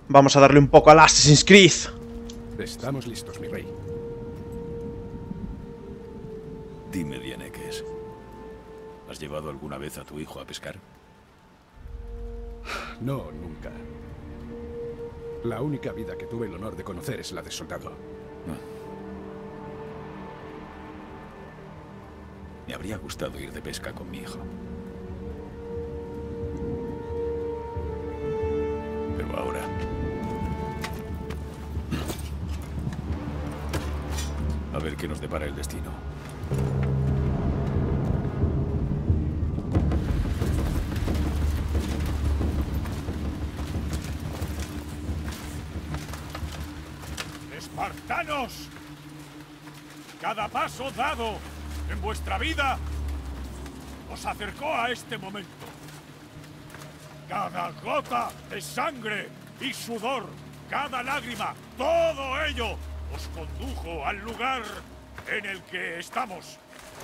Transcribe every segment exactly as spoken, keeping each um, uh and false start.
Vamos a darle un poco al Assassin's Creed. Estamos listos, mi rey. Dime, Dianeques, ¿has llevado alguna vez a tu hijo a pescar? No, nunca. La única vida que tuve el honor de conocer es la de soldado. Ah. Me habría gustado ir de pesca con mi hijo. Pero ahora... A ver qué nos depara el destino. ¡Espartanos! Cada paso dado en vuestra vida os acercó a este momento. Cada gota de sangre y sudor, cada lágrima, todo ello os condujo al lugar en el que estamos.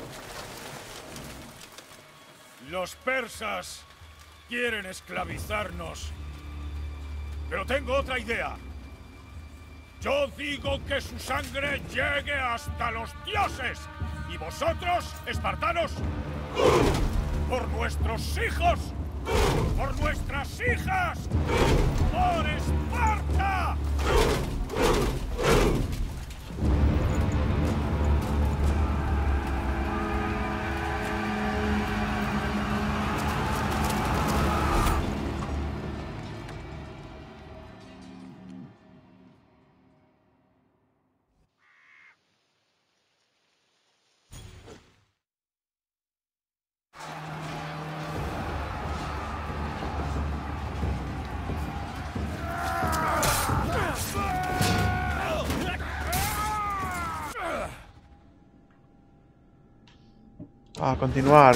Los persas quieren esclavizarnos, pero tengo otra idea. Yo digo que su sangre llegue hasta los dioses. Y vosotros, espartanos, por nuestros hijos, por nuestras hijas, por Esparta. A continuar.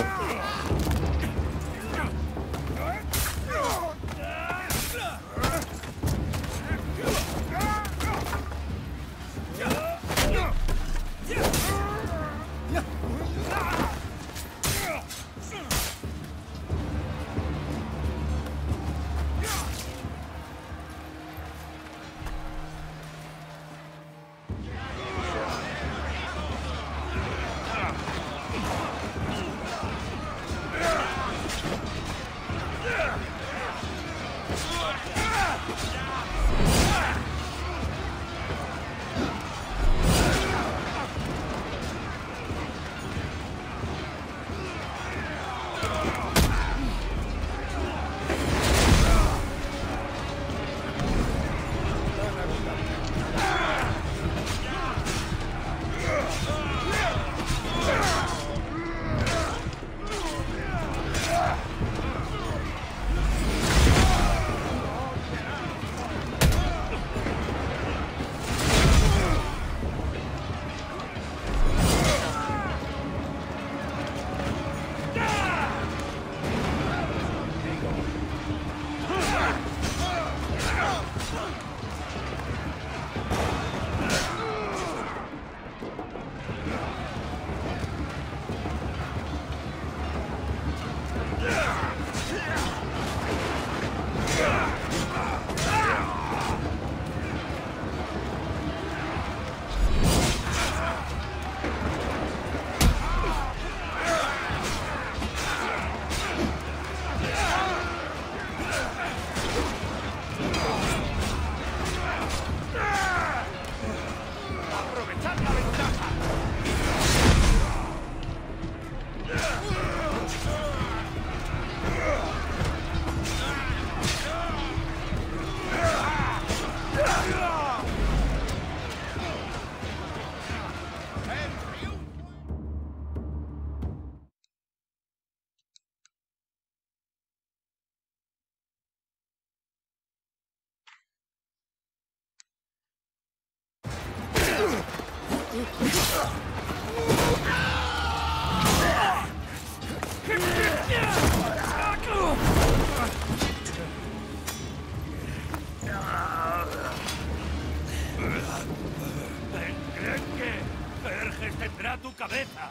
tu cabeza.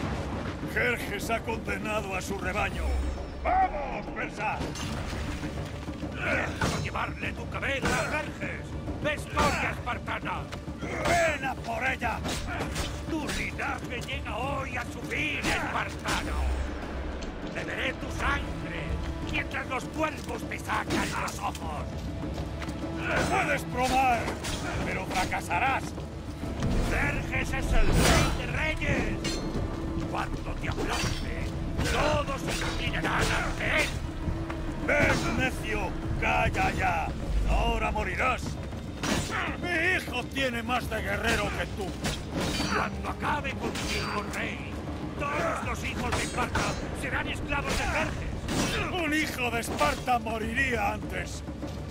Jerjes ha condenado a su rebaño. ¡Vamos, persas! Empieza a llevarle tu cabeza a Jerjes. ¡Escoria espartana! ¡Ven a por ella! Tu linaje llega hoy a su fin, espartano. Beberé tu sangre mientras los cuervos te sacan los ojos. Puedes probar, pero fracasarás. Jerjes es el rey de reyes. Cuando te aplaste, todos se inclinarán ante él. ¡Ven, necio! ¡Calla ya! ¡Ahora morirás! ¡Mi hijo tiene más de guerrero que tú! Cuando acabe contigo, rey, todos los hijos de Esparta serán esclavos de Jerjes. ¡Un hijo de Esparta moriría antes!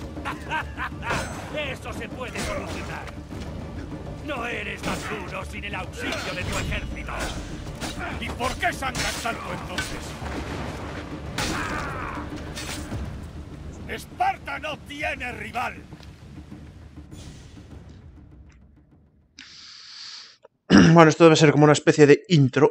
Eso se puede solucionar. No eres más duro sin el auxilio de tu ejército. ¿Y por qué sangras tanto entonces? ¡Esparta no tiene rival! Bueno, esto debe ser como una especie de intro.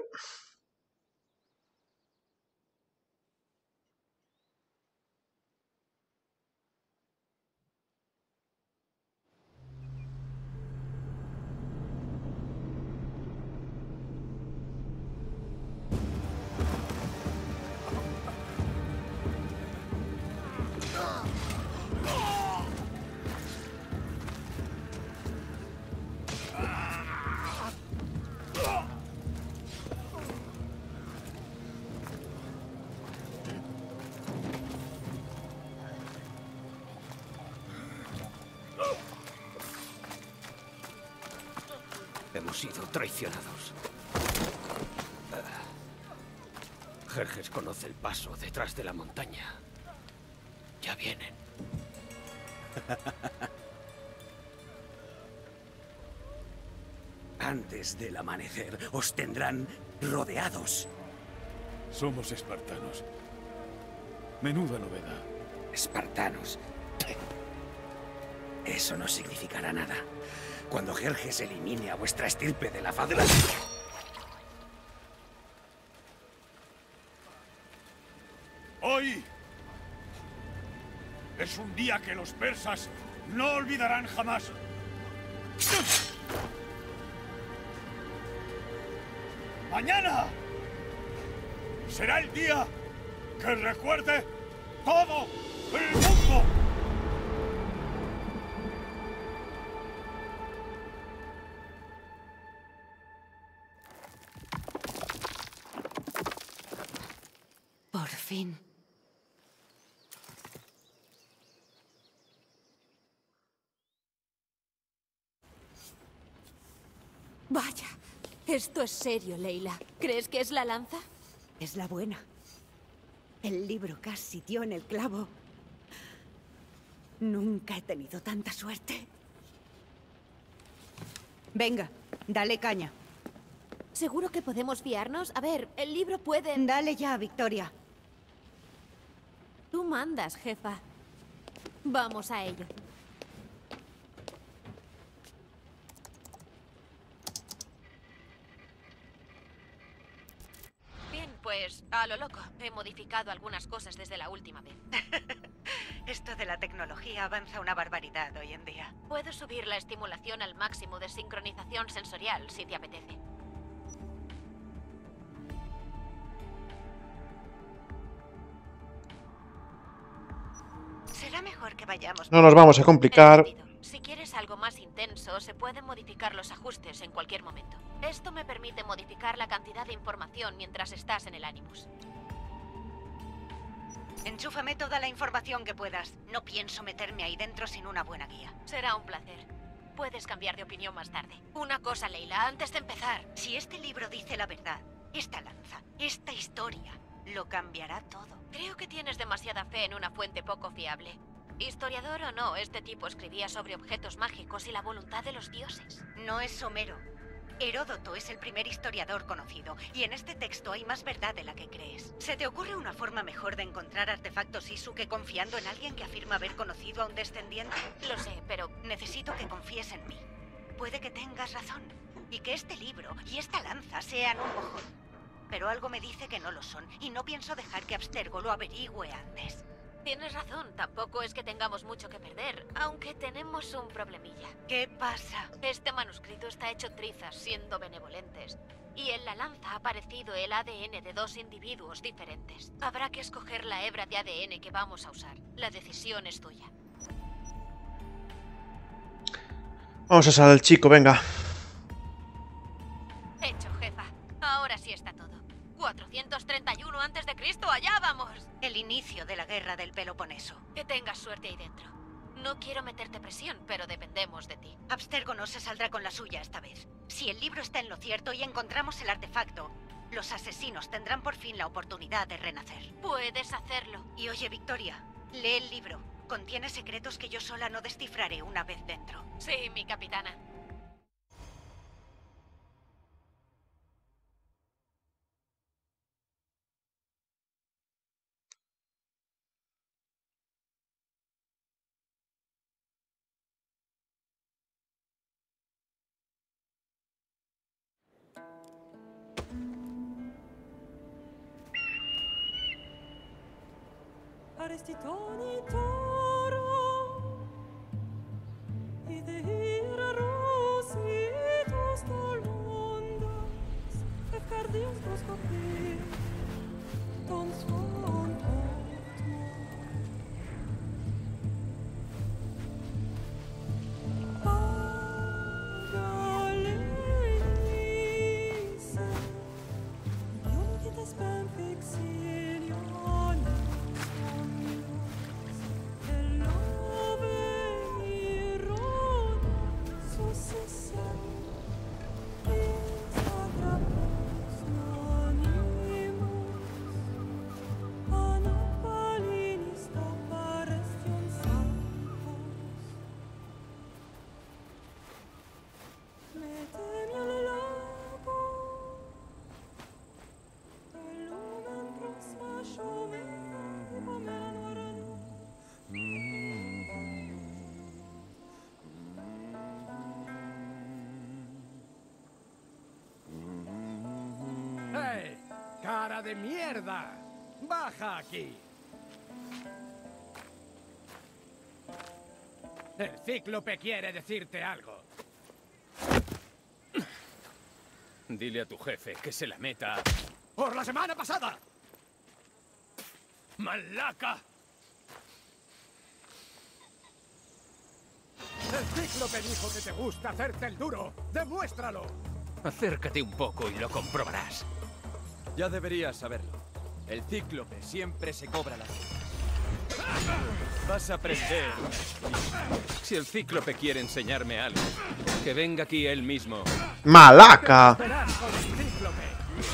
Hemos sido traicionados. Jerjes conoce el paso detrás de la montaña. Ya vienen. Antes del amanecer os tendrán rodeados. Somos espartanos. Menuda novedad. Espartanos. Eso no significará nada. Cuando Jerjes elimine a vuestra estirpe de la faz de la tierra. Hoy es un día que los persas no olvidarán jamás. Mañana será el día que recuerde todo el mundo. Por fin. Vaya, esto es serio, Leila. ¿Crees que es la lanza? Es la buena. El libro casi dio en el clavo. Nunca he tenido tanta suerte. Venga, dale caña. ¿Seguro que podemos fiarnos? A ver, el libro puede... Dale ya, Victoria. Tú mandas, jefa. Vamos a ello. Bien, pues a lo loco. He modificado algunas cosas desde la última vez. Esto de la tecnología avanza una barbaridad hoy en día. Puedo subir la estimulación al máximo de sincronización sensorial, si te apetece. Será mejor que vayamos. No nos vamos a complicar. Entendido. Si quieres algo más intenso, se pueden modificar los ajustes en cualquier momento. Esto me permite modificar la cantidad de información mientras estás en el Animus. Enchúfame toda la información que puedas. No pienso meterme ahí dentro sin una buena guía. Será un placer. Puedes cambiar de opinión más tarde. Una cosa, Leila, antes de empezar. Si este libro dice la verdad, esta lanza, esta historia, lo cambiará todo. Creo que tienes demasiada fe en una fuente poco fiable. Historiador o no, este tipo escribía sobre objetos mágicos y la voluntad de los dioses. No es Homero. Heródoto es el primer historiador conocido, y en este texto hay más verdad de la que crees. ¿Se te ocurre una forma mejor de encontrar artefactos Isu que confiando en alguien que afirma haber conocido a un descendiente? Lo sé, pero necesito que confíes en mí. Puede que tengas razón, y que este libro y esta lanza sean un mojón. Pero algo me dice que no lo son, y no pienso dejar que Abstergo lo averigüe antes. Tienes razón, tampoco es que tengamos mucho que perder, aunque tenemos un problemilla. ¿Qué pasa? Este manuscrito está hecho trizas, siendo benevolentes. Y en la lanza ha aparecido el A D N de dos individuos diferentes. Habrá que escoger la hebra de A D N que vamos a usar. La decisión es tuya. Vamos a salir al chico, venga. Hecho, jefa. Ahora sí está todo. cuatrocientos treinta y uno antes de Cristo, allá vamos. El inicio de la guerra del Peloponeso. Que tengas suerte ahí dentro. No quiero meterte presión, pero dependemos de ti. Abstergo no se saldrá con la suya esta vez. Si el libro está en lo cierto y encontramos el artefacto, los asesinos tendrán por fin la oportunidad de renacer. Puedes hacerlo. Y oye, Victoria, lee el libro. Contiene secretos que yo sola no descifraré una vez dentro. Sí, mi capitana. Arestitoni toro Ideira rositos dolondas Efcardius broscopi Ton son otmo Pagalenice Ionites ben fixilion ¡Hey! ¡Cara de mierda! ¡Baja aquí! El cíclope quiere decirte algo. Dile a tu jefe que se la meta. ¡Por la semana pasada! ¡Malaca! El cíclope dijo que te gusta hacerte el duro. ¡Demuéstralo! Acércate un poco y lo comprobarás. Ya deberías saberlo. El cíclope siempre se cobra las cosas. Vas a aprender. Si el cíclope quiere enseñarme algo, que venga aquí él mismo. ¡Malaca! Verás con el cíclope.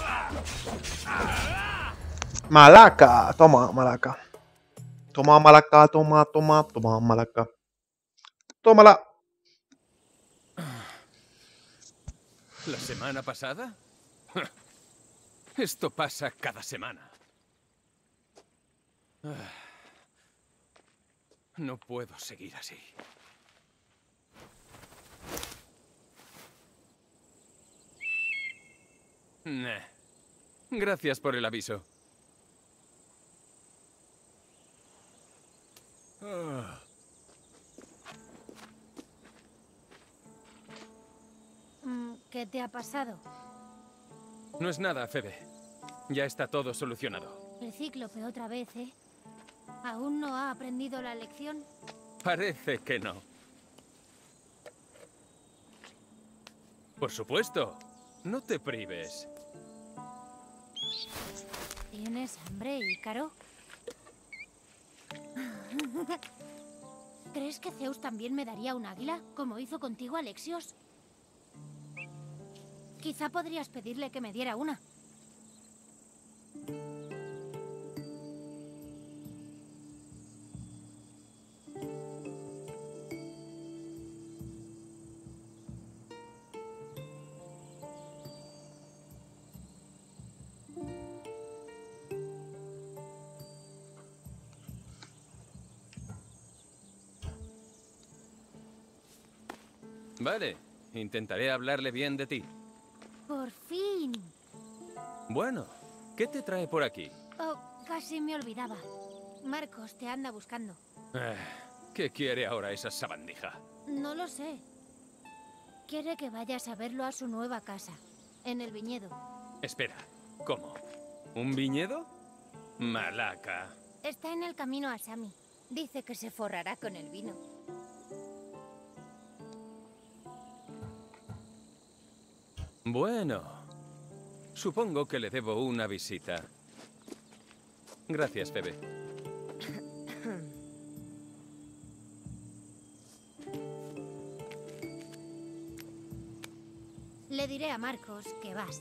¡Malaca! Toma, malaca. Toma, malaca, toma, toma, toma, malaca. Tómala. ¿La semana pasada? Esto pasa cada semana. No puedo seguir así. Nah. Gracias por el aviso. Ah. ¿Qué te ha pasado? No es nada, Febe. Ya está todo solucionado. El cíclope otra vez, ¿eh? ¿Aún no ha aprendido la lección? Parece que no. Por supuesto. No te prives. ¿Tienes hambre, Ícaro? ¿Crees que Zeus también me daría un águila, como hizo contigo, Alexios? Quizá podrías pedirle que me diera una. Vale, intentaré hablarle bien de ti. ¡Por fin! Bueno, ¿qué te trae por aquí? Oh, casi me olvidaba. Marcos te anda buscando. Eh, ¿Qué quiere ahora esa sabandija? No lo sé. Quiere que vayas a verlo a su nueva casa, en el viñedo. Espera, ¿cómo? ¿Un viñedo? Malaka. Está en el camino a Sami. Dice que se forrará con el vino. Bueno, supongo que le debo una visita. Gracias, Febe. Le diré a Marcos que vas.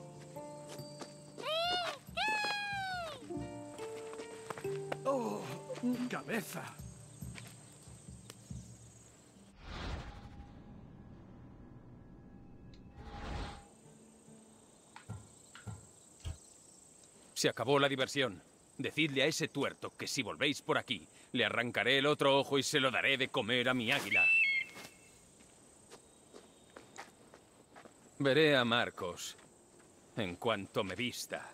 ¡Oh! ¡Cabeza! Se acabó la diversión. Decidle a ese tuerto que si volvéis por aquí, le arrancaré el otro ojo y se lo daré de comer a mi águila. Veré a Marcos en cuanto me vista.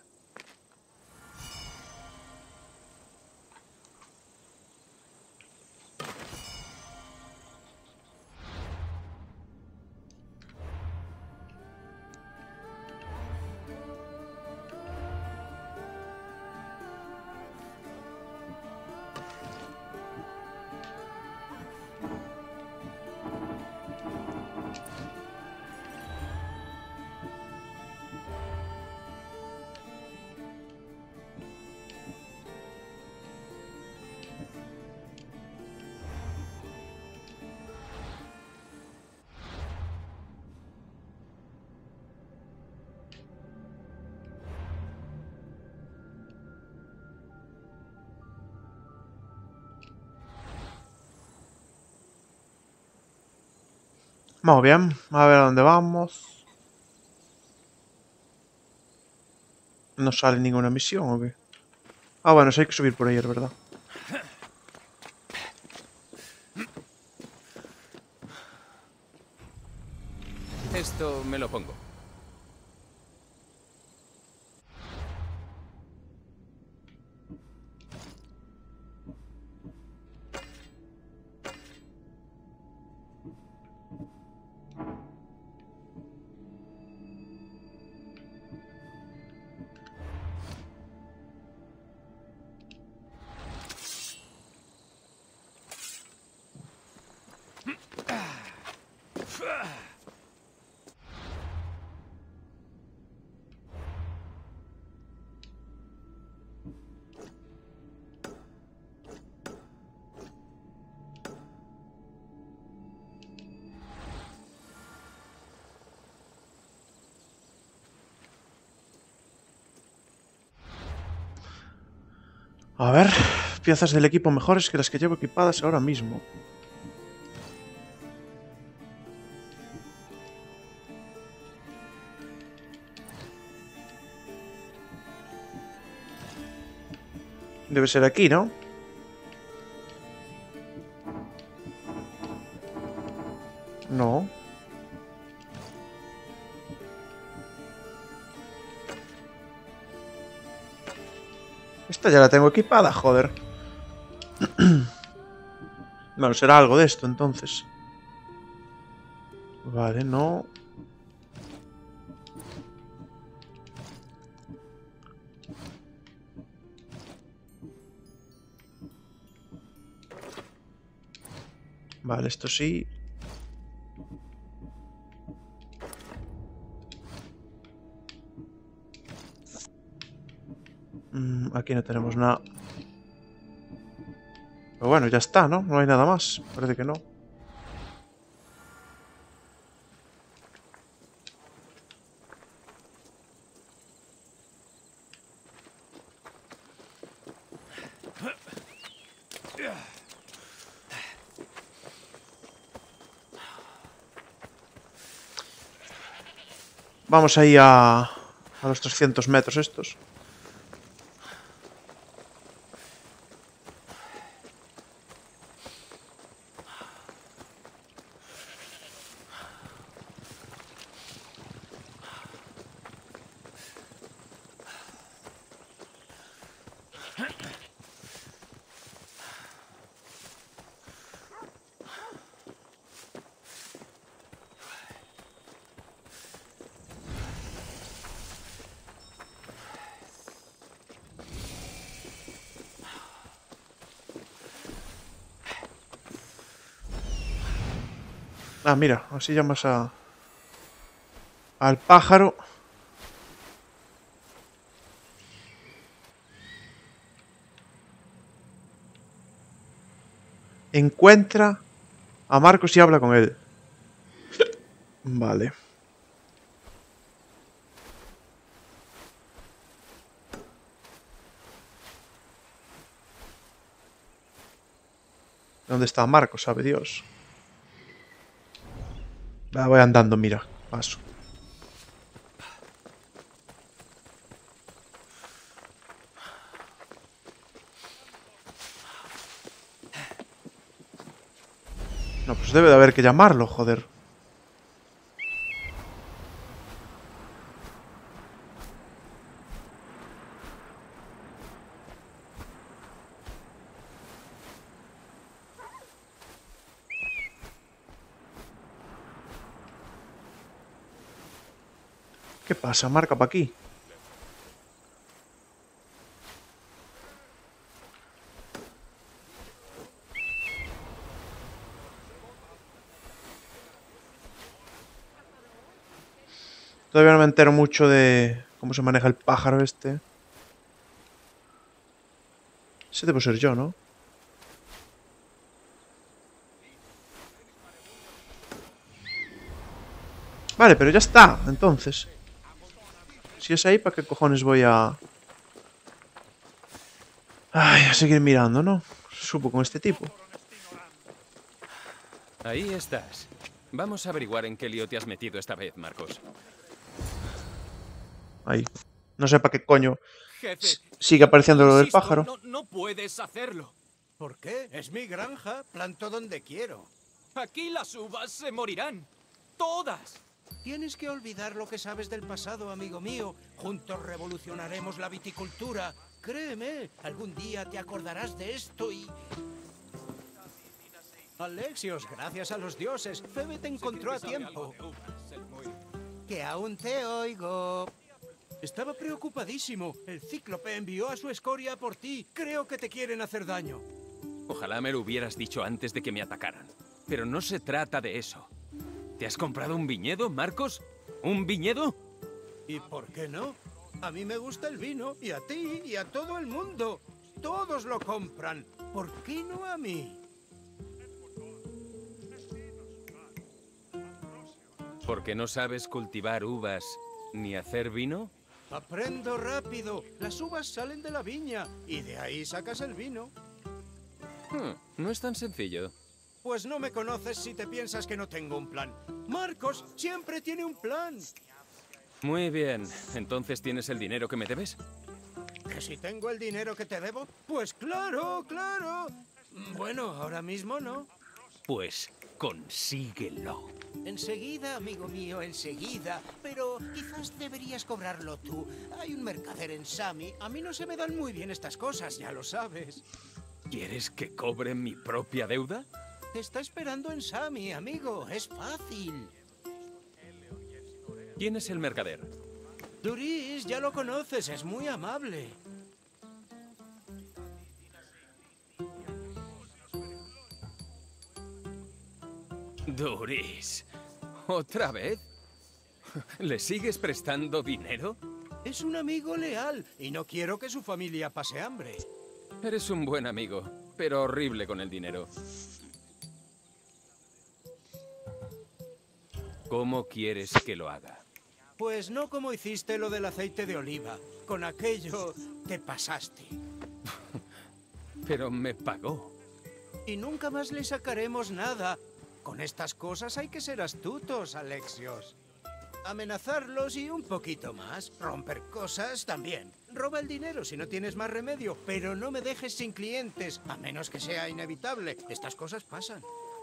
Vamos bien, a ver a dónde vamos. No sale ninguna misión, ¿o qué? Ah, bueno, sí hay que subir por ahí, es verdad. Esto me lo pongo. A ver, piezas del equipo mejores que las que llevo equipadas ahora mismo. Debe ser aquí, ¿no? No. Esta ya la tengo equipada, joder. Bueno, será algo de esto, entonces. Vale, no. Vale, esto sí. Mm, aquí no tenemos nada. Pero bueno, ya está, ¿no? No hay nada más. Parece que no. Vamos ahí a, a los trescientos metros estos. Ah, mira, así llamas a... al pájaro. Encuentra a Marcos y habla con él. Vale. ¿Dónde está Marcos? Sabe Dios. Va, voy andando, mira. Paso. No, pues debe de haber que llamarlo, joder. ¿Qué pasa? Marca para aquí. Todavía no me entero mucho de cómo se maneja el pájaro este. Ese debo ser yo, ¿no? Vale, pero ya está, entonces. Si es ahí, ¿para qué cojones voy a...? Ay, a seguir mirando, ¿no? Supo con este tipo. Ahí estás. Vamos a averiguar en qué lío te has metido esta vez, Marcos. Ahí. No sé para qué coño Jefe, sigue apareciendo lo del insisto, pájaro. No, no puedes hacerlo. ¿Por qué? Es mi granja. Planto donde quiero. Aquí las uvas se morirán. Todas. Tienes que olvidar lo que sabes del pasado, amigo mío. Juntos revolucionaremos la viticultura. Créeme, algún día te acordarás de esto y... Alexios, gracias a los dioses, Febe te encontró a tiempo. Que aún te oigo. Estaba preocupadísimo. El cíclope envió a su escoria por ti. Creo que te quieren hacer daño. Ojalá me lo hubieras dicho antes de que me atacaran. Pero no se trata de eso. ¿Te has comprado un viñedo, Marcos? ¿Un viñedo? ¿Y por qué no? A mí me gusta el vino, y a ti, y a todo el mundo. Todos lo compran. ¿Por qué no a mí? ¿Por qué no sabes cultivar uvas ni hacer vino? Aprendo rápido. Las uvas salen de la viña, y de ahí sacas el vino. Hmm, no es tan sencillo. Pues no me conoces si te piensas que no tengo un plan. Marcos siempre tiene un plan. Muy bien. ¿Entonces tienes el dinero que me debes? ¿Que si tengo el dinero que te debo? Pues claro, claro. Bueno, ahora mismo no. Pues consíguelo. Enseguida, amigo mío, enseguida. Pero quizás deberías cobrarlo tú. Hay un mercader en Sami. A mí no se me dan muy bien estas cosas, ya lo sabes. ¿Quieres que cobre mi propia deuda? Te está esperando en Sami, amigo. Es fácil. ¿Quién es el mercader? Duris, ya lo conoces. Es muy amable. Duris. ¿Otra vez? ¿Le sigues prestando dinero? Es un amigo leal y no quiero que su familia pase hambre. Eres un buen amigo, pero horrible con el dinero. ¿Cómo quieres que lo haga? Pues no como hiciste lo del aceite de oliva. Con aquello te pasaste. Pero me pagó. Y nunca más le sacaremos nada. Con estas cosas hay que ser astutos, Alexios. Amenazarlos y un poquito más. Romper cosas también. Roba el dinero si no tienes más remedio, pero no me dejes sin clientes, a menos que sea inevitable. Estas cosas pasan.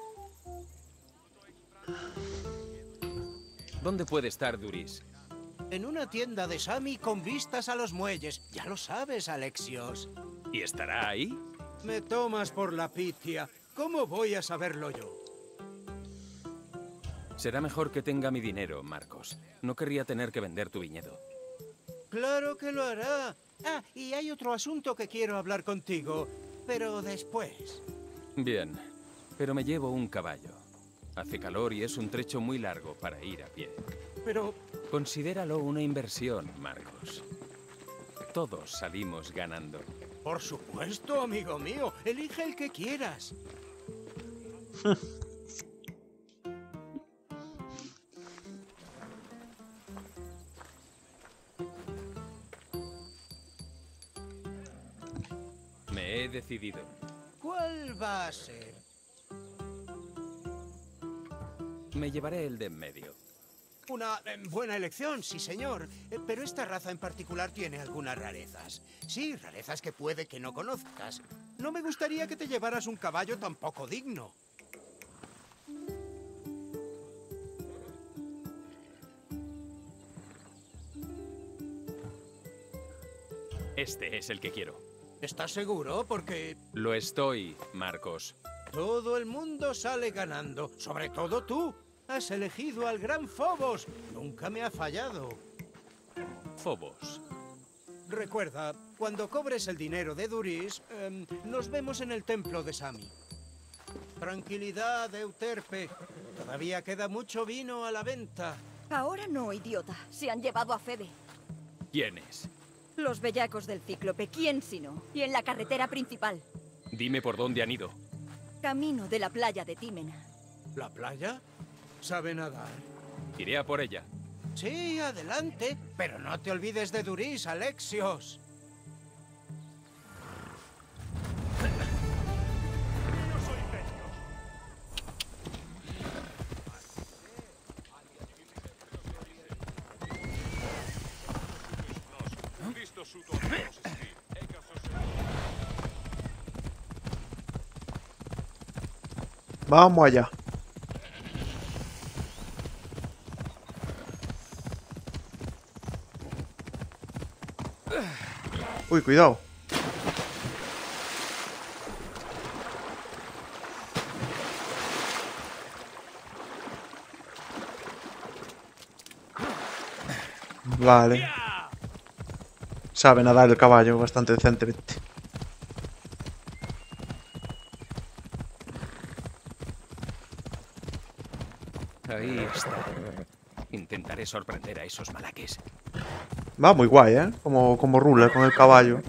¿Dónde puede estar Duris? En una tienda de Sami con vistas a los muelles. Ya lo sabes, Alexios. ¿Y estará ahí? Me tomas por la pitia. ¿Cómo voy a saberlo yo? Será mejor que tenga mi dinero, Marcos. No querría tener que vender tu viñedo. Claro que lo hará. Ah, y hay otro asunto que quiero hablar contigo, pero después. Bien, pero me llevo un caballo. Hace calor y es un trecho muy largo para ir a pie. Pero... Considéralo una inversión, Marcos. Todos salimos ganando. Por supuesto, amigo mío. Elige el que quieras. Me he decidido. ¿Cuál va a ser? Me llevaré el de en medio. Una eh, buena elección, sí señor. Eh, pero esta raza en particular tiene algunas rarezas. Sí, rarezas que puede que no conozcas. No me gustaría que te llevaras un caballo tan poco digno. Este es el que quiero. ¿Estás seguro? Porque Lo estoy, Marcos. todo el mundo sale ganando. Sobre todo tú. Has elegido al gran Phobos. Nunca me ha fallado. Phobos. Recuerda, cuando cobres el dinero de Duris, em, nos vemos en el templo de Sami. Tranquilidad, Euterpe. Todavía queda mucho vino a la venta. Ahora no, idiota. Se han llevado a Febe. ¿Quién es? Los bellacos del Cíclope. ¿Quién sino? Y en la carretera principal. Dime por dónde han ido. Camino de la playa de Tímena. ¿La playa? ¿Sabe nadar? Iré a por ella. Sí, adelante. Pero no te olvides de Duris, Alexios. Vamos allá. Uy, cuidado. Vale. Sabe nadar el caballo bastante decentemente. Ahí está. Intentaré sorprender a esos malaques. Va muy guay, ¿eh? Como, como rula con el caballo.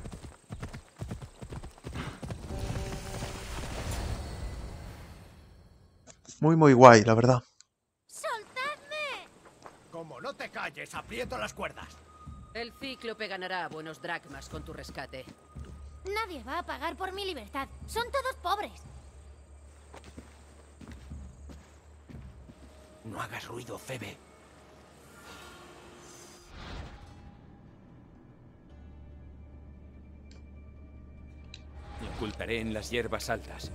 Muy, muy guay, la verdad. ¡Soltadme! Como no te calles, aprieto las cuerdas. El Cíclope ganará buenos dracmas con tu rescate. Nadie va a pagar por mi libertad. Son todos pobres. No hagas ruido, Febe. Me ocultaré en las hierbas altas.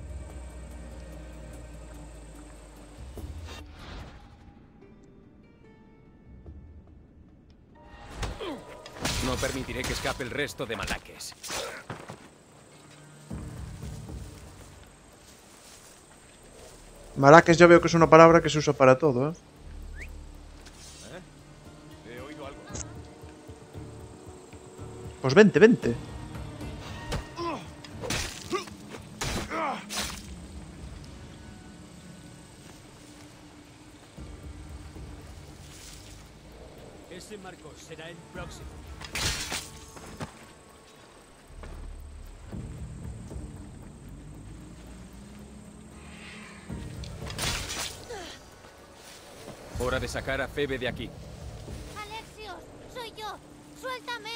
No permitiré que escape el resto de malaques. Malaques yo veo que es una palabra que se usa para todo, ¿eh? He oído algo. Pues vente, vente. Ese Marcos será el próximo. Hora de sacar a Febe de aquí. Alexios, soy yo. Suéltame.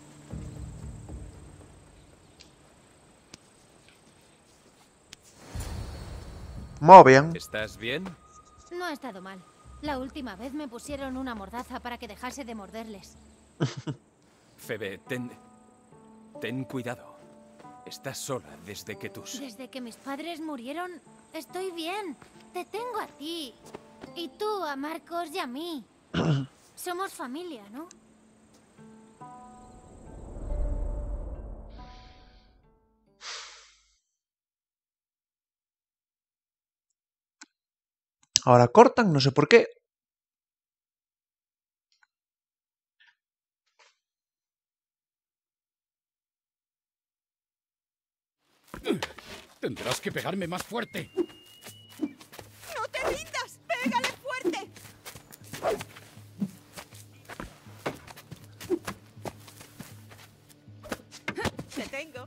Muy bien. ¿Estás bien? No ha estado mal. La última vez me pusieron una mordaza para que dejase de morderles. Febe, ten... Ten cuidado. Estás sola desde que tus... Desde que mis padres murieron, estoy bien. Te tengo a ti. Y tú a Marcos y a mí. Somos familia, ¿no? Ahora cortan, no sé por qué. Tendrás que pegarme más fuerte. ¡No te rindas! tengo.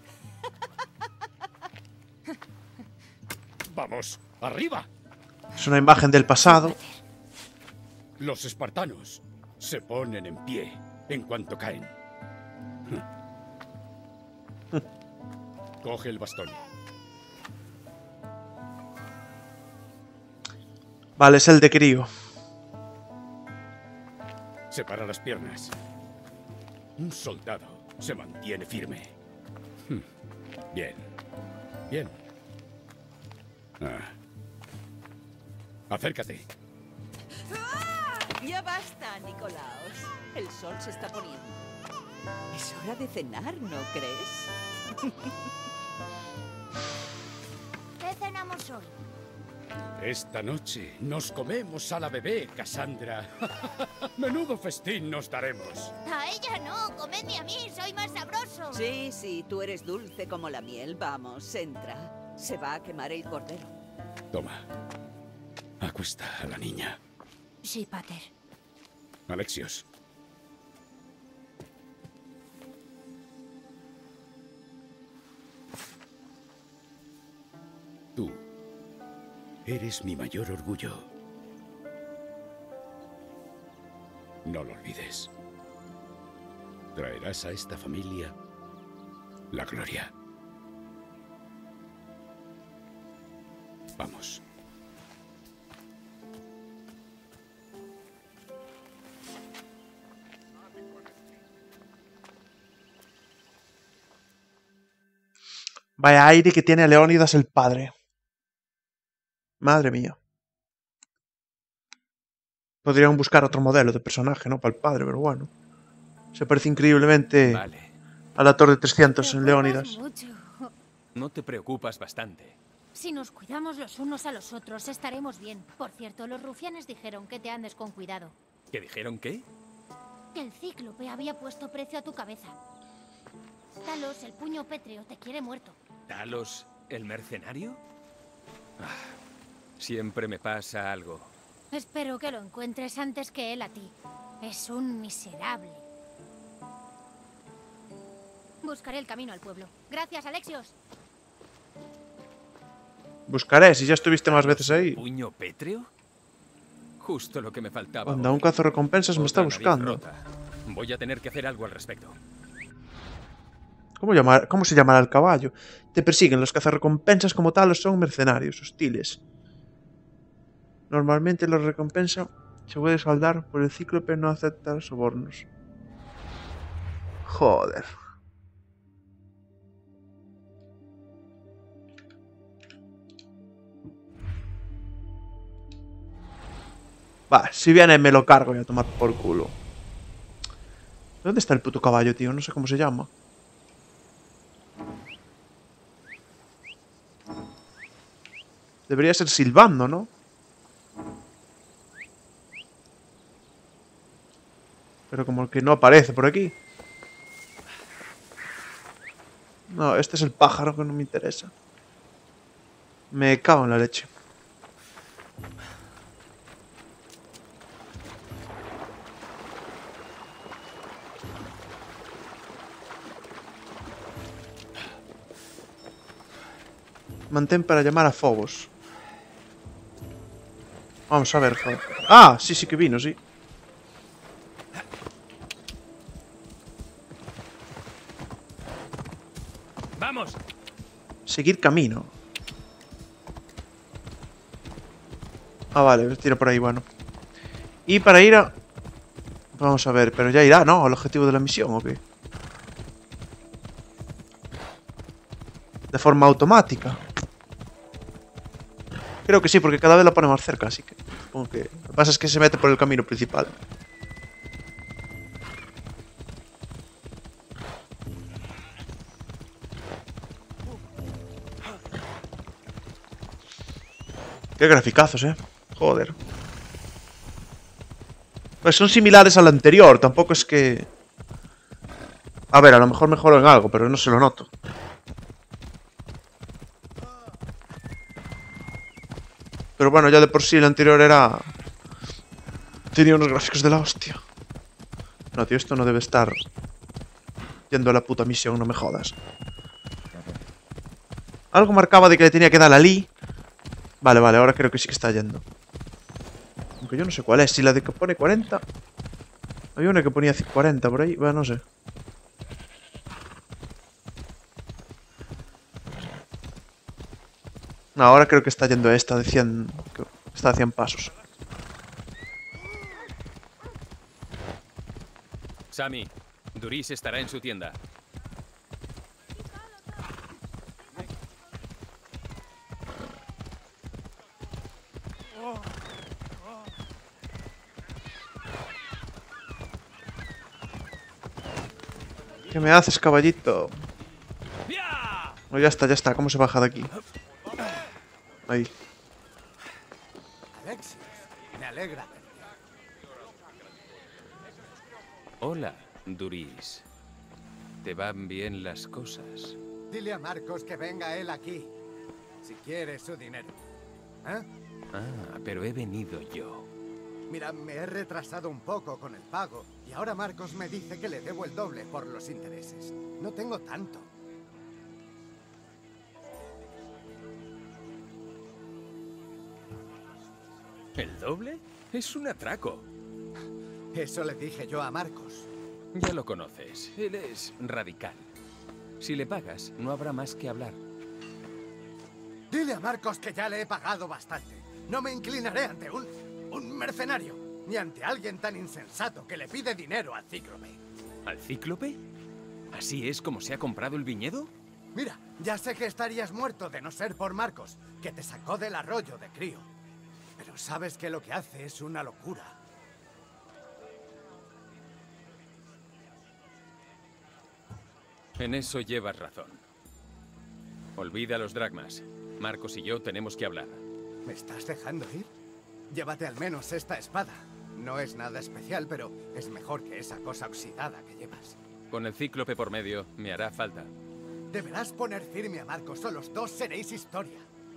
¡Vamos! ¡Arriba! Es una imagen del pasado. Los espartanos se ponen en pie en cuanto caen. Coge el bastón. Vale, es el de crío. Separa las piernas. Un soldado se mantiene firme. Bien. Bien. Ah. Acércate. Ya basta, Nicolaos. El sol se está poniendo. Es hora de cenar, ¿no crees? ¿Qué cenamos hoy? Esta noche nos comemos a la bebé, Cassandra. Menudo festín nos daremos. A ella no, comedme a mí, soy más sabroso. Sí, sí, tú eres dulce como la miel. Vamos, entra. Se va a quemar el cordero. Toma. Acuesta a la niña. Sí, pater. Alexios. Tú eres mi mayor orgullo. No lo olvides. Traerás a esta familia la gloria. Vamos. Vaya aire que tiene Leónidas el padre. Madre mía. Podrían buscar otro modelo de personaje, ¿no? Para el padre, pero bueno. Se parece increíblemente Vale. a la Torre trescientos en Leónidas. Mucho. No te preocupas bastante. Si nos cuidamos los unos a los otros, estaremos bien. Por cierto, los rufianes dijeron que te andes con cuidado. ¿Qué dijeron qué? Que el cíclope había puesto precio a tu cabeza. Talos, el puño pétreo, te quiere muerto. ¿Talos, el mercenario? Ah, siempre me pasa algo. Espero que lo encuentres antes que él a ti. Es un miserable. Buscaré el camino al pueblo. Gracias, Alexios. Buscaré, si ya estuviste más veces ahí. ¿Puño pétreo? Justo lo que me faltaba. Anda, un cazarrecompensas me está Otra nariz buscando. rota. Voy a tener que hacer algo al respecto. ¿Cómo, llamar, ¿Cómo se llamará el caballo? Te persiguen, los cazarrecompensas como tal son mercenarios, hostiles. Normalmente la recompensa se puede saldar por el cíclope no aceptar sobornos. Joder. Va, si viene me lo cargo y a tomar por culo. ¿Dónde está el puto caballo, tío? No sé cómo se llama. Debería ser silbando, ¿no? Pero como que no aparece por aquí. No, este es el pájaro que no me interesa. Me cago en la leche. Mantén para llamar a Phobos. Vamos a ver, joder. Ah, sí, sí que vino, sí. ¡Vamos! Seguir camino. Ah, vale, tiro por ahí, bueno. Y para ir a... Vamos a ver, pero ya irá, ¿no? Al objetivo de la misión, ¿o qué? De forma automática. Creo que sí, porque cada vez la pone más cerca, así que... Supongo que... Lo que pasa es que se mete por el camino principal. Qué graficazos, eh. Joder. Pues son similares al anterior, tampoco es que... A ver, a lo mejor mejoró en algo, pero no se lo noto. Pero bueno, ya de por sí el anterior era... Tenía unos gráficos de la hostia. No, tío, esto no debe estar... yendo a la puta misión, no me jodas. Algo marcaba de que le tenía que dar a Lee. Vale, vale, ahora creo que sí que está yendo. Aunque yo no sé cuál es. Si la de que pone cuarenta. Había una que ponía cuarenta por ahí. Bueno, no sé. No, ahora creo que está yendo esta de cien. Está a cien pasos. Sammy, Duris estará en su tienda. ¿Qué me haces, caballito? No, ya está, ya está. ¿Cómo se baja de aquí? Ahí. Alexios, me alegra. Hola, Duris. ¿Te van bien las cosas? Dile a Marcos que venga él aquí, si quiere su dinero. ¿Eh? Ah, pero he venido yo. Mira, me he retrasado un poco con el pago y ahora Marcos me dice que le debo el doble por los intereses. No tengo tanto. ¿El doble? Es un atraco. Eso le dije yo a Marcos. Ya lo conoces. Él es radical. Si le pagas, no habrá más que hablar. Dile a Marcos que ya le he pagado bastante. No me inclinaré ante un... un mercenario. Ni ante alguien tan insensato que le pide dinero al Cíclope. ¿Al Cíclope? ¿Así es como se ha comprado el viñedo? Mira, ya sé que estarías muerto de no ser por Marcos, que te sacó del arroyo de crío. Pero sabes que lo que hace es una locura. En eso llevas razón. Olvida los dracmas. Marcos y yo tenemos que hablar. ¿Me estás dejando ir? Llévate al menos esta espada. No es nada especial, pero es mejor que esa cosa oxidada que llevas. Con el Cíclope por medio, me hará falta. Deberás poner firme a Marcos, o los dos seréis historia.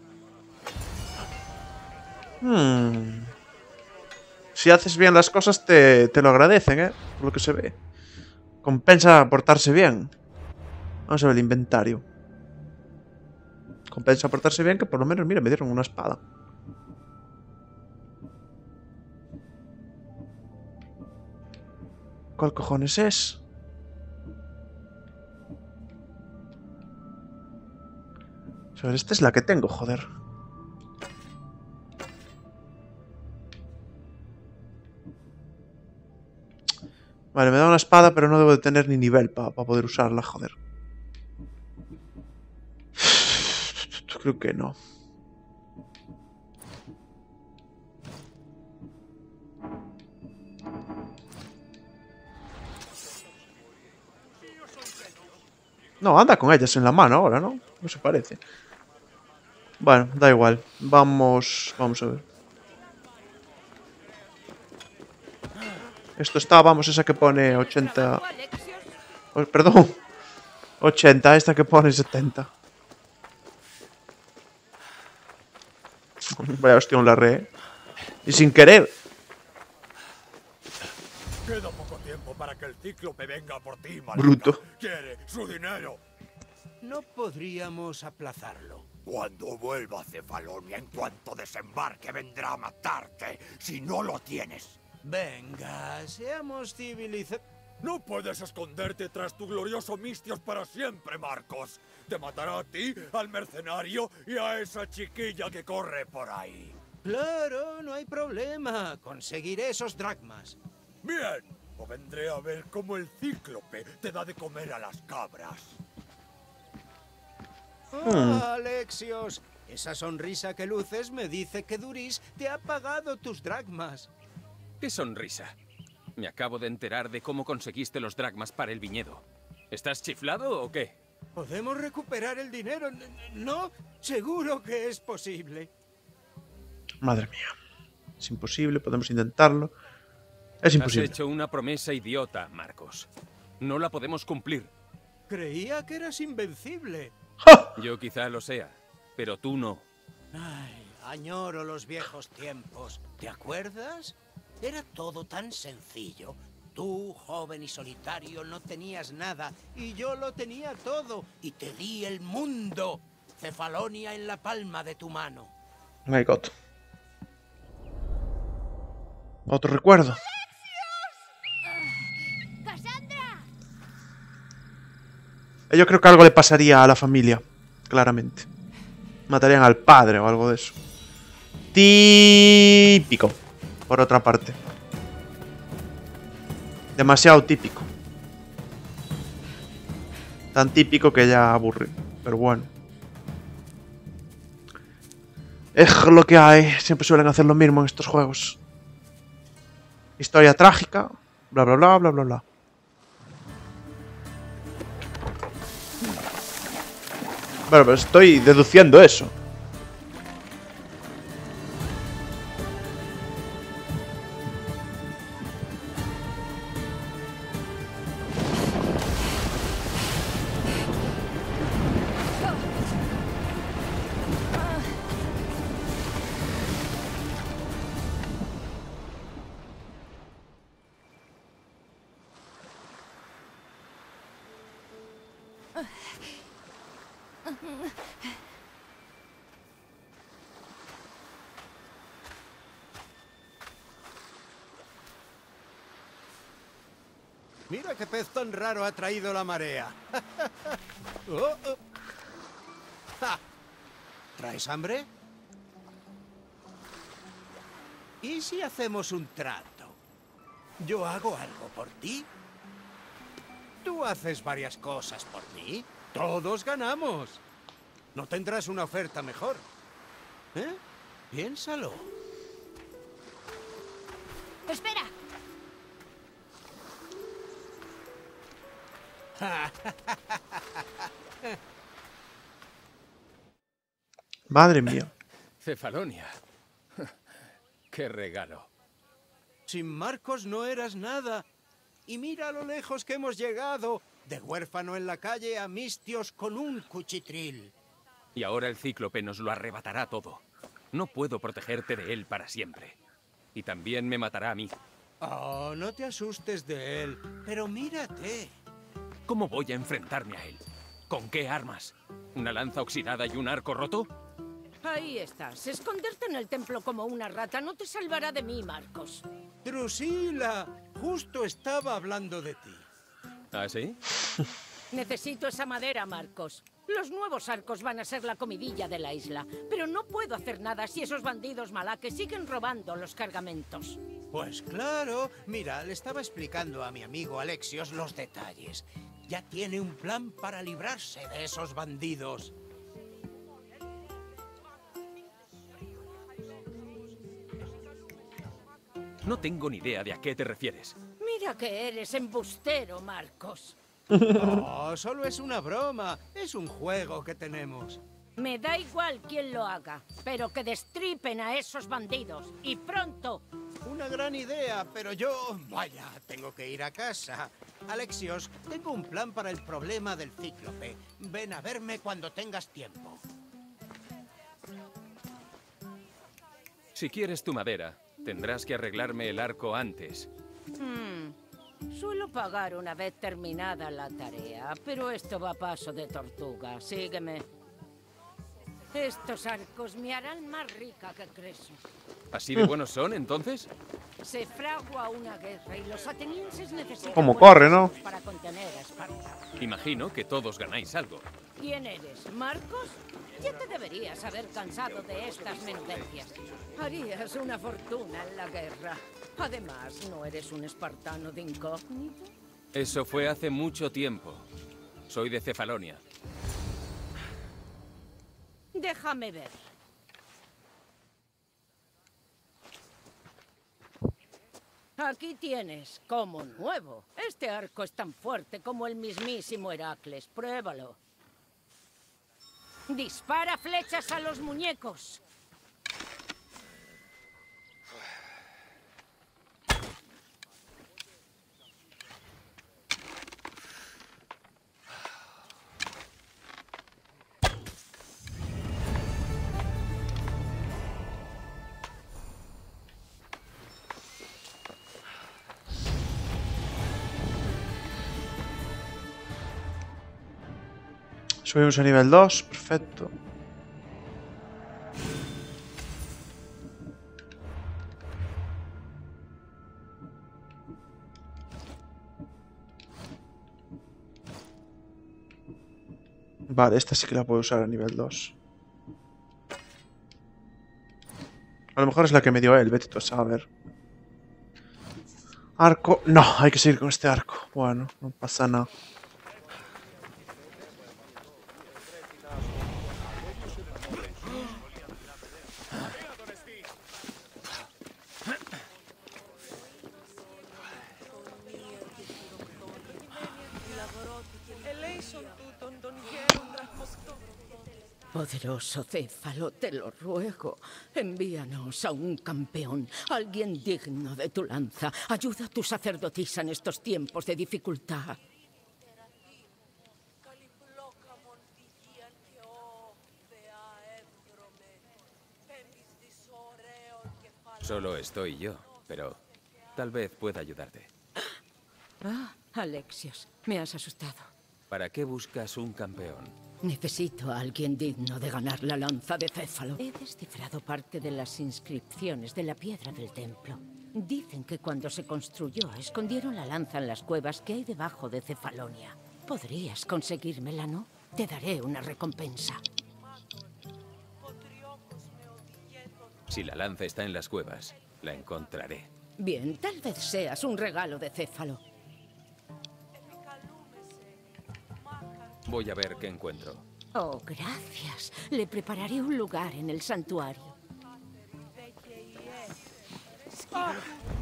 Hmm. Si haces bien las cosas, te, te lo agradecen, ¿eh? Por lo que se ve. Compensa portarse bien. Vamos a ver el inventario. Compensa portarse bien, que por lo menos, mira, me dieron una espada. ¿Cuál cojones es? A ver, esta es la que tengo, joder. Vale, me da una espada, pero no debo de tener ni nivel para pa poder usarla, joder. Creo que no. No, anda con ellas en la mano ahora, ¿no? No se parece. Bueno, da igual. Vamos... Vamos a ver. Esto está, vamos, esa que pone ochenta... Oh, perdón. ochenta, esta que pone setenta. Vaya hostia, un la re. Y sin querer. Queda poco tiempo para que el Cíclope venga por ti, maldita. Bruto. Quiere su dinero. No podríamos aplazarlo. Cuando vuelva a Cefalonia, en cuanto desembarque, vendrá a matarte si no lo tienes. Venga, seamos civilizados. No puedes esconderte tras tu glorioso Mistios para siempre, Marcos. Te matará a ti, al mercenario y a esa chiquilla que corre por ahí. Claro, no hay problema. Conseguiré esos dracmas. Bien, o vendré a ver cómo el Cíclope te da de comer a las cabras. Oh, Hmm. Alexios, esa sonrisa que luces me dice que Duris te ha pagado tus dracmas. ¿Qué sonrisa? Me acabo de enterar de cómo conseguiste los dracmas para el viñedo. ¿Estás chiflado o qué? ¿Podemos recuperar el dinero? N- No, seguro que es posible. Madre mía. Es imposible, podemos intentarlo. Es imposible. Has hecho una promesa idiota, Marcos. No la podemos cumplir. Creía que eras invencible. Yo quizá lo sea, pero tú no. Ay, añoro los viejos tiempos. ¿Te acuerdas? Era todo tan sencillo. Tú, joven y solitario, no tenías nada, y yo lo tenía todo, y te di el mundo. Cefalonia en la palma de tu mano. My God. Otro recuerdo. ¡Cassandra! Yo creo que algo le pasaría a la familia, claramente. Matarían al padre o algo de eso. Típico, por otra parte. Demasiado típico. Tan típico que ya aburre. Pero bueno. Es lo que hay. Siempre suelen hacer lo mismo en estos juegos. Historia trágica. Bla, bla, bla, bla, bla, bla. Bueno, pero estoy deduciendo eso. Mira qué pez tan raro ha traído la marea. Oh, oh. Ja. ¿Traes hambre? ¿Y si hacemos un trato? Yo hago algo por ti. Tú haces varias cosas por mí. Todos ganamos. ¿No tendrás una oferta mejor? ¿Eh? Piénsalo. ¡Espera! Madre mía. Cefalonia. ¡Qué regalo! Sin Marcos no eras nada. Y mira lo lejos que hemos llegado. De huérfano en la calle a Mistios con un cuchitril. Y ahora el cíclope nos lo arrebatará todo. No puedo protegerte de él para siempre. Y también me matará a mí. Oh, no te asustes de él. Pero mírate. ¿Cómo voy a enfrentarme a él? ¿Con qué armas? ¿Una lanza oxidada y un arco roto? Ahí estás. Esconderte en el templo como una rata no te salvará de mí, Marcos. Drusila, justo estaba hablando de ti. ¿Ah, sí? Necesito esa madera, Marcos. Los nuevos arcos van a ser la comidilla de la isla. Pero no puedo hacer nada si esos bandidos malaques siguen robando los cargamentos. Pues claro. Mira, le estaba explicando a mi amigo Alexios los detalles. Ya tiene un plan para librarse de esos bandidos. No tengo ni idea de a qué te refieres. Mira que eres embustero, Marcos. Oh, solo es una broma. Es un juego que tenemos. Me da igual quién lo haga, pero que destripen a esos bandidos. ¡Y pronto! Una gran idea, pero yo... Vaya, tengo que ir a casa. Alexios, tengo un plan para el problema del cíclope. Ven a verme cuando tengas tiempo. Si quieres tu madera, tendrás que arreglarme el arco antes. Hmm. Suelo pagar una vez terminada la tarea, pero esto va a paso de tortuga. Sígueme. Estos arcos me harán más rica que Creso. ¿Así de buenos son, entonces? Se fragua una guerra y los atenienses necesitan... Como corre, ¿no? ...para contener a Esparta. Imagino que todos ganáis algo. ¿Quién eres, Marcos? Ya te deberías haber cansado de estas menudencias. Harías una fortuna en la guerra. Además, ¿no eres un espartano de incógnito? Eso fue hace mucho tiempo. Soy de Cefalonia. Déjame ver. Aquí tienes, como nuevo. Este arco es tan fuerte como el mismísimo Heracles. Pruébalo. Dispara flechas a los muñecos. Subimos a nivel dos, perfecto. Vale, esta sí que la puedo usar a nivel dos. A lo mejor es la que me dio él, vete tú a saber. Arco. No, hay que seguir con este arco. Bueno, no pasa nada. Poderoso Céfalo, te lo ruego. Envíanos a un campeón, alguien digno de tu lanza. Ayuda a tu sacerdotisa en estos tiempos de dificultad. Solo estoy yo, pero tal vez pueda ayudarte. Ah, Alexios, me has asustado. ¿Para qué buscas un campeón? Necesito a alguien digno de ganar la lanza de Céfalo. He descifrado parte de las inscripciones de la piedra del templo. Dicen que cuando se construyó, escondieron la lanza en las cuevas que hay debajo de Cefalonia. Podrías conseguírmela, ¿no? Te daré una recompensa. Si la lanza está en las cuevas, la encontraré. Bien, tal vez seas un regalo de Céfalo. Voy a ver qué encuentro. Oh, gracias. Le prepararé un lugar en el santuario. Oh.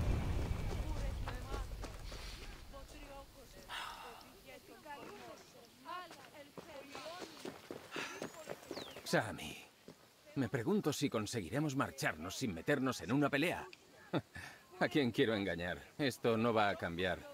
Sami, me pregunto si conseguiremos marcharnos sin meternos en una pelea. ¿A quién quiero engañar? Esto no va a cambiar.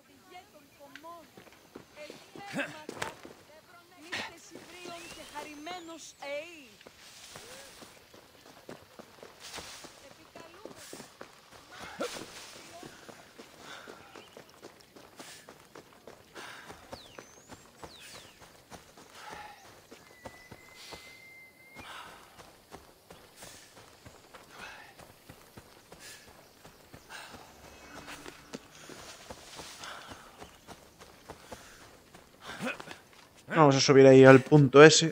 Vamos a subir ahí al punto ese.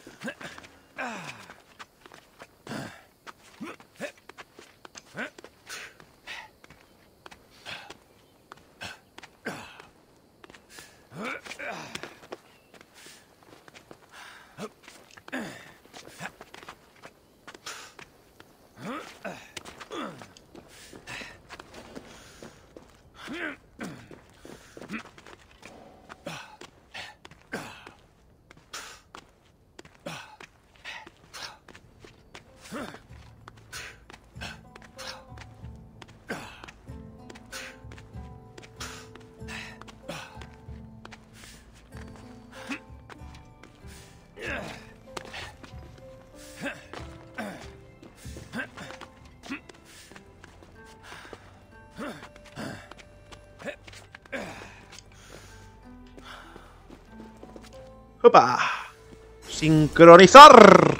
¡Opa! ¡Sincronizar!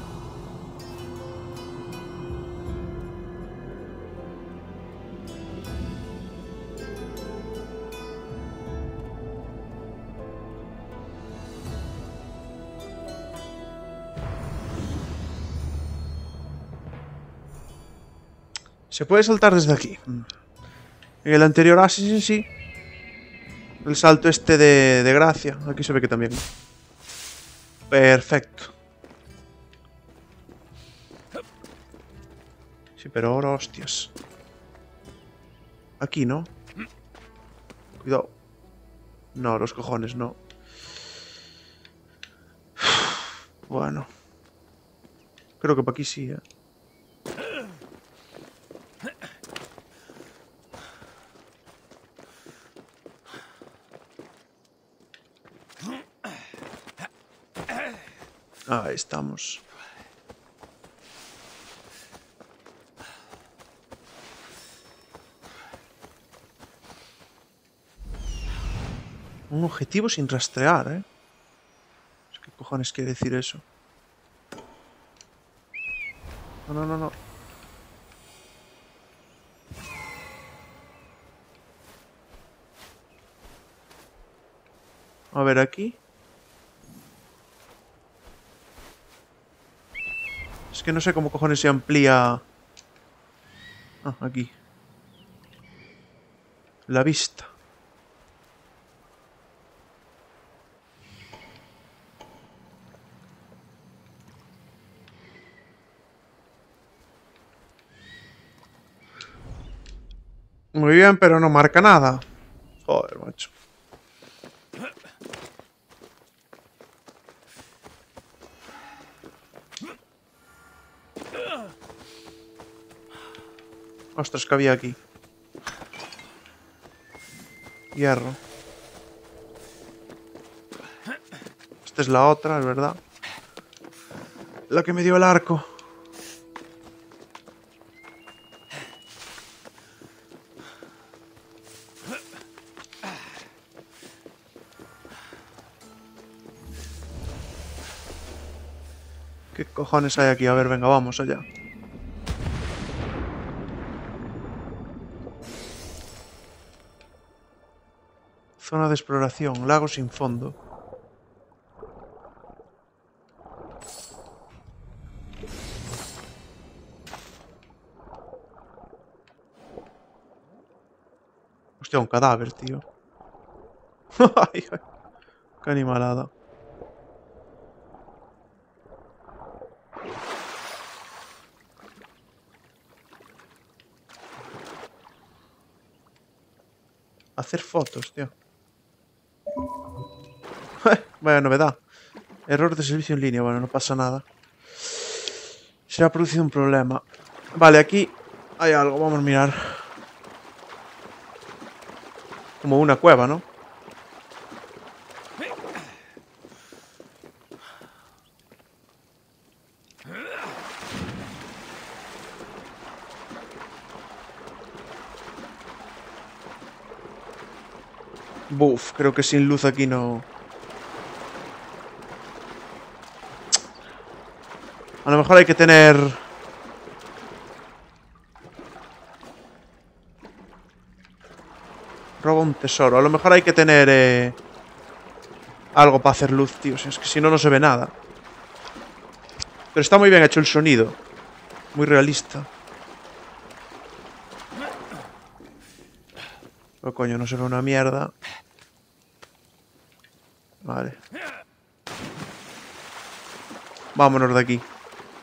Se puede saltar desde aquí. En el anterior Assassin sí. El salto este de, de gracia. Aquí se ve que también. Perfecto. Sí, pero ahora hostias. Aquí, ¿no? Cuidado. No, los cojones, no. Bueno. Creo que para aquí sí, ¿eh? Ahí estamos. Un objetivo sin rastrear, ¿eh? Es que cojones quiere decir eso? No, no, no, no. A ver, aquí. Es que no sé cómo cojones se amplía... Ah, aquí. La vista. Muy bien, pero no marca nada. Joder, macho. Ostras, que había aquí. Hierro. Esta es la otra, es verdad. La que me dio el arco. ¿Qué cojones hay aquí? A ver, venga, vamos allá. Zona de exploración, lago sin fondo. Hostia, un cadáver, tío. Ay, ay. Qué animalada. Hacer fotos, tío. Vaya novedad. Error de servicio en línea. Bueno, no pasa nada. Se ha producido un problema. Vale, aquí hay algo. Vamos a mirar. Como una cueva, ¿no? Buf, creo que sin luz aquí no... A lo mejor hay que tener... Roba un tesoro. A lo mejor hay que tener... Eh... algo para hacer luz, tío. Es que si no, no se ve nada. Pero está muy bien hecho el sonido. Muy realista. Oh, coño, no se ve una mierda. Vale. Vámonos de aquí.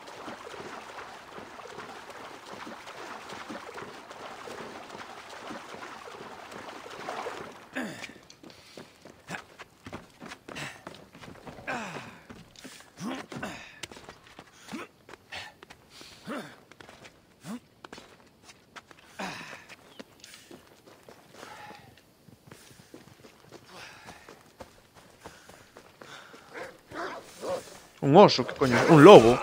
Un oso, ¿qué coño? Un lobo.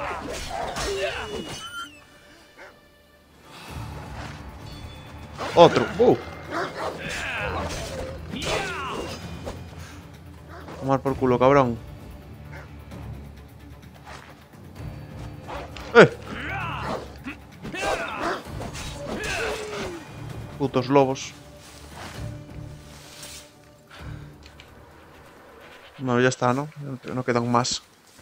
Otro. Uh. Tomar por culo, cabrón. ¡Eh! Putos lobos. Bueno, ya está, ¿no? No quedan más.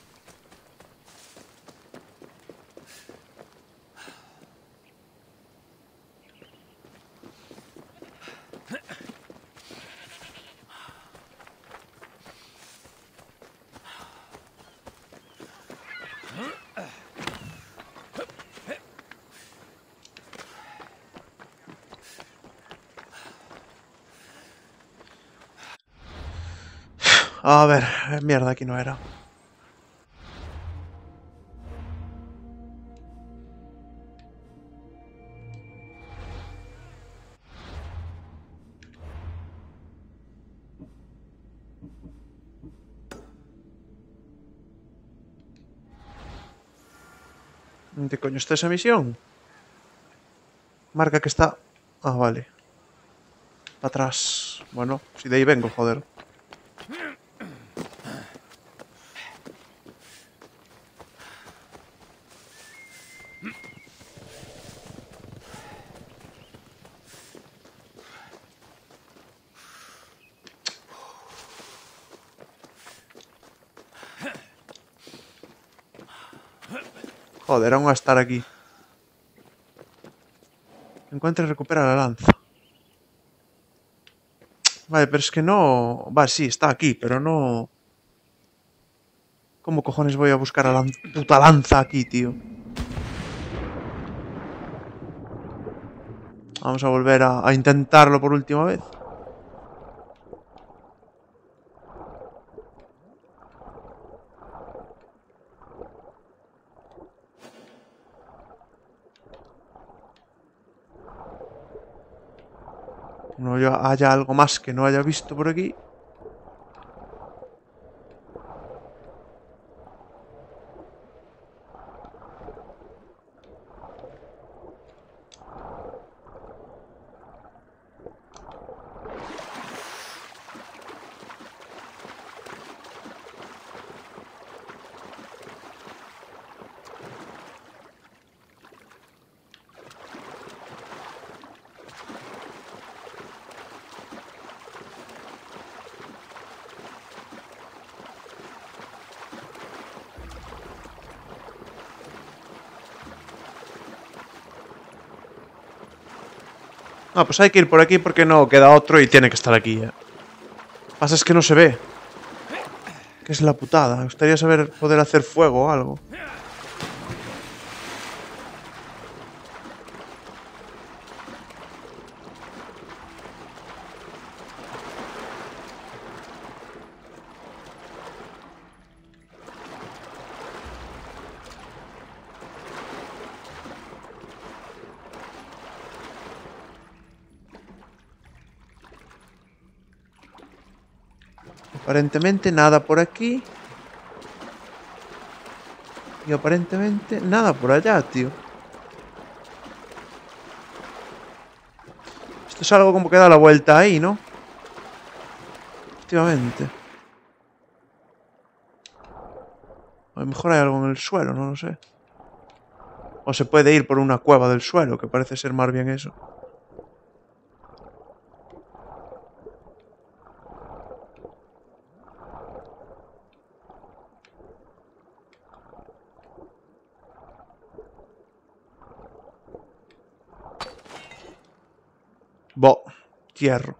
A ver, mierda, aquí no era. ¿Qué coño está esa misión? Marca que está... Ah, vale. Para atrás. Bueno, si de ahí vengo, joder. Joder, aún a estar aquí. Encuentra y recupera la lanza. Vale, pero es que no... Vale, sí, está aquí, pero no... ¿Cómo cojones voy a buscar a la puta lanza aquí, tío? Vamos a volver a, a intentarlo por última vez. No haya algo más que no haya visto por aquí. Ah, pues hay que ir por aquí porque no queda otro y tiene que estar aquí ya. Lo que pasa es que no se ve. Que es la putada. Me gustaría saber poder hacer fuego o algo. Aparentemente nada por aquí. Y aparentemente nada por allá, tío. Esto es algo como que da la vuelta ahí, ¿no? Efectivamente. A lo mejor hay algo en el suelo, no lo sé. O se puede ir por una cueva del suelo, que parece ser más bien eso. Bo, hierro.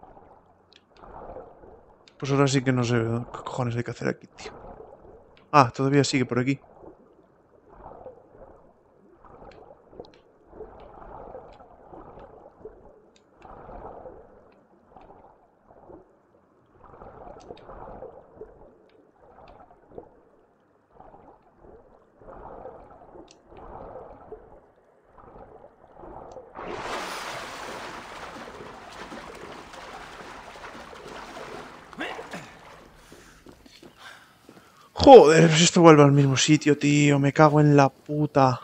Pues ahora sí que no sé qué cojones hay que hacer aquí, tío. Ah, todavía sigue por aquí. Joder, pues esto vuelve al mismo sitio, tío. Me cago en la puta.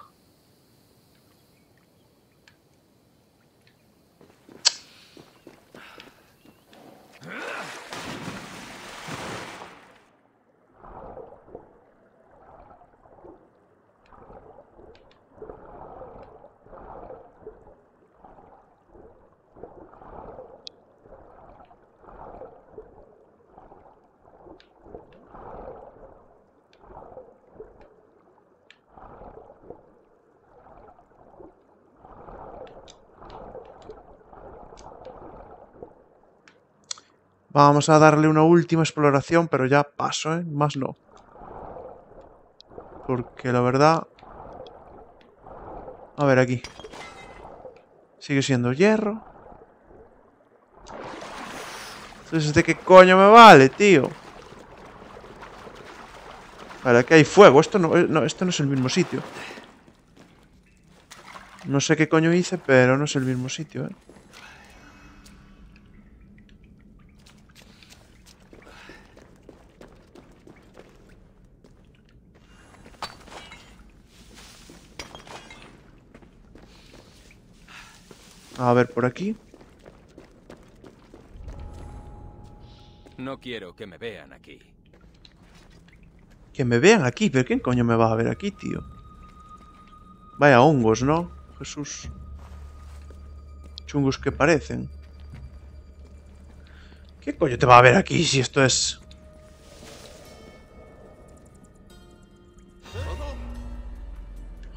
Vamos a darle una última exploración, pero ya paso, ¿eh? Más no. Porque la verdad... A ver, aquí. Sigue siendo hierro. Entonces, ¿de qué coño me vale, tío? Vale, aquí hay fuego. Esto no, no, esto no es el mismo sitio. No sé qué coño hice, pero no es el mismo sitio, ¿eh? A ver, por aquí. No quiero que me vean aquí. Que me vean aquí, pero ¿quién coño me va a ver aquí, tío? Vaya hongos, ¿no? Jesús. Chungos que parecen. ¿Qué coño te va a ver aquí si esto es...?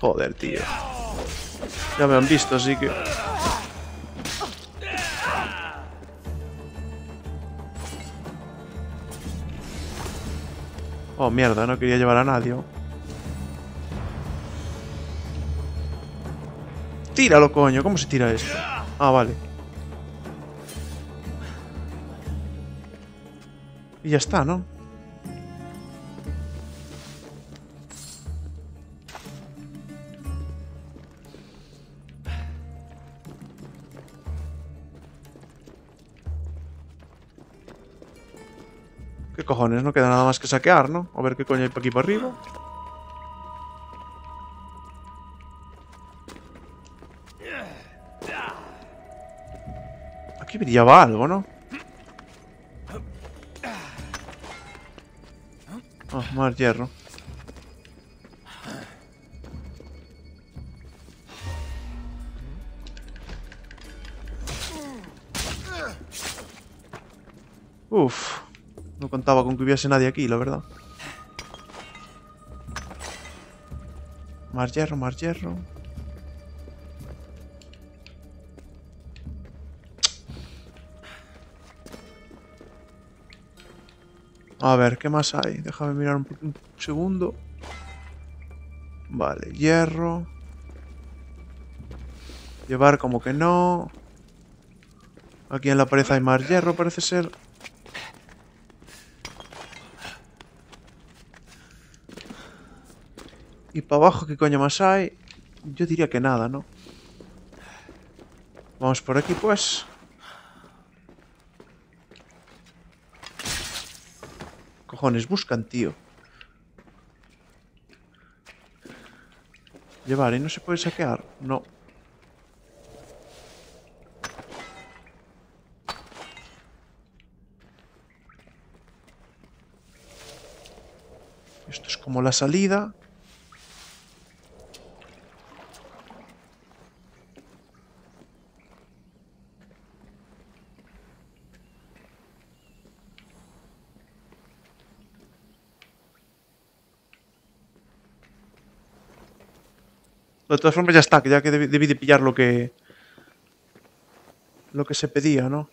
Joder, tío. Ya me han visto, así que... Oh, mierda, no quería llevar a nadie. Tíralo, coño. ¿Cómo se tira esto? Ah, vale. Y ya está, ¿no? ¿Qué cojones? No queda nada más que saquear, ¿no? A ver qué coño hay por aquí por arriba. Aquí brillaba algo, ¿no? Ah, más hierro. Uf. No contaba con que hubiese nadie aquí, la verdad. Más hierro, más hierro. A ver, ¿qué más hay? Déjame mirar un, un segundo. Vale, hierro. Llevar como que no. Aquí en la pared hay más hierro, parece ser. Y para abajo, ¿qué coño más hay? Yo diría que nada, ¿no? Vamos por aquí, pues. Cojones, buscan, tío. Llevar, ¿y no se puede saquear? No. Esto es como la salida. De todas formas ya está, que ya que debí, debí de pillar lo que... Lo que se pedía, ¿no?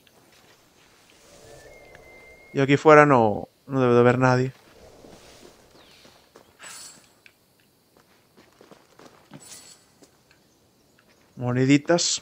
Y aquí fuera no, no debe de haber nadie. Moneditas.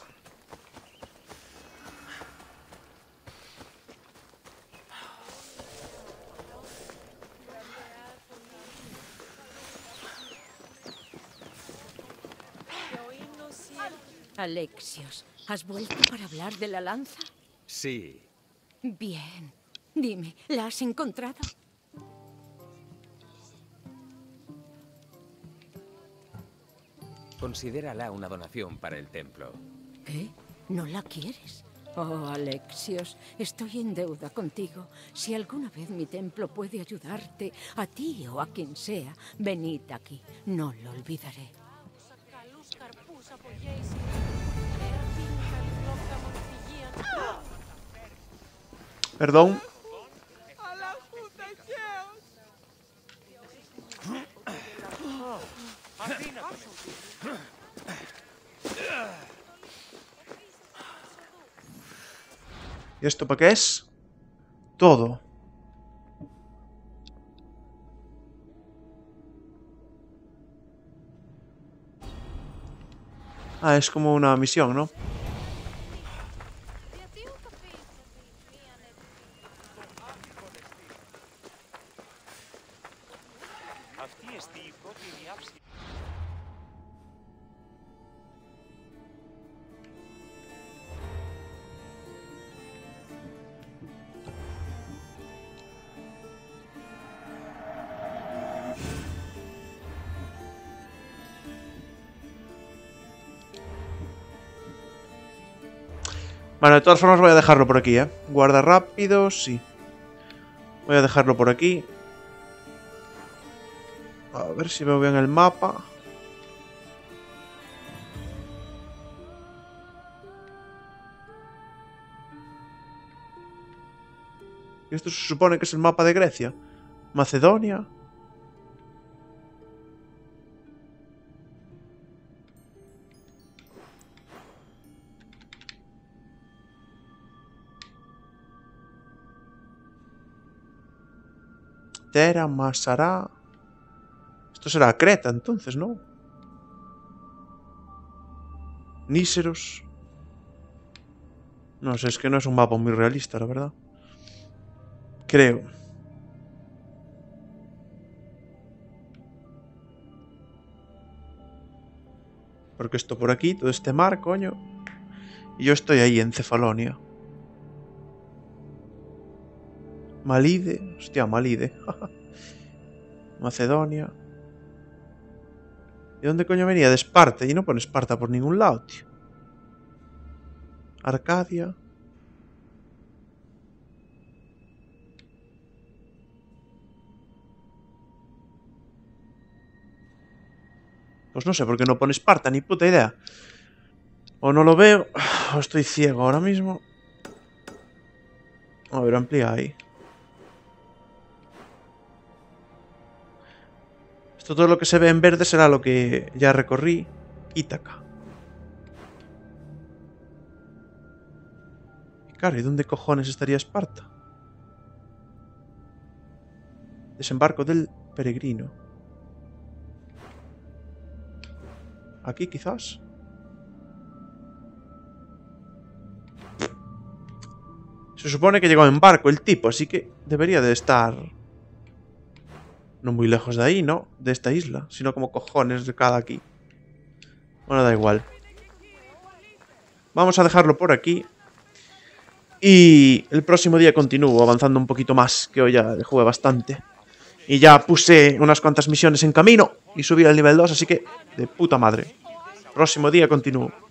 Alexios, ¿has vuelto para hablar de la lanza? Sí. Bien. Dime, ¿la has encontrado? Considérala una donación para el templo. ¿Qué? ¿No la quieres? Oh, Alexios, estoy en deuda contigo. Si alguna vez mi templo puede ayudarte, a ti o a quien sea, venid aquí. No lo olvidaré. Perdón. ¿Y esto para qué es? Todo. Ah, es como una misión, ¿no? Bueno, de todas formas voy a dejarlo por aquí, ¿eh? Guarda rápido, sí. Voy a dejarlo por aquí. A ver si veo bien el mapa. Esto se supone que es el mapa de Grecia. Macedonia. Pitera, Masará. Esto será Creta, entonces, ¿no? Níseros. No sé, es que no es un mapa muy realista, la verdad. Creo. Porque esto por aquí, todo este mar, coño. Y yo estoy ahí, en Cefalonia. Malide. Hostia, Malide. Macedonia. ¿De dónde coño venía? De Esparta. Y no pone Esparta por ningún lado, tío. Arcadia. Pues no sé por qué no pone Esparta, ni puta idea. O no lo veo, o estoy ciego ahora mismo. A ver, amplía ahí. Esto todo lo que se ve en verde será lo que ya recorrí. Ítaca. Claro, ¿y dónde cojones estaría Esparta? Desembarco del peregrino. Aquí quizás. Se supone que llegó en barco el tipo, así que debería de estar no muy lejos de ahí, ¿no? De esta isla, sino como cojones de cada aquí. Bueno, da igual. Vamos a dejarlo por aquí. Y el próximo día continúo avanzando un poquito más, que hoy ya jugué bastante. Y ya puse unas cuantas misiones en camino y subí al nivel dos, así que de puta madre. Próximo día continúo.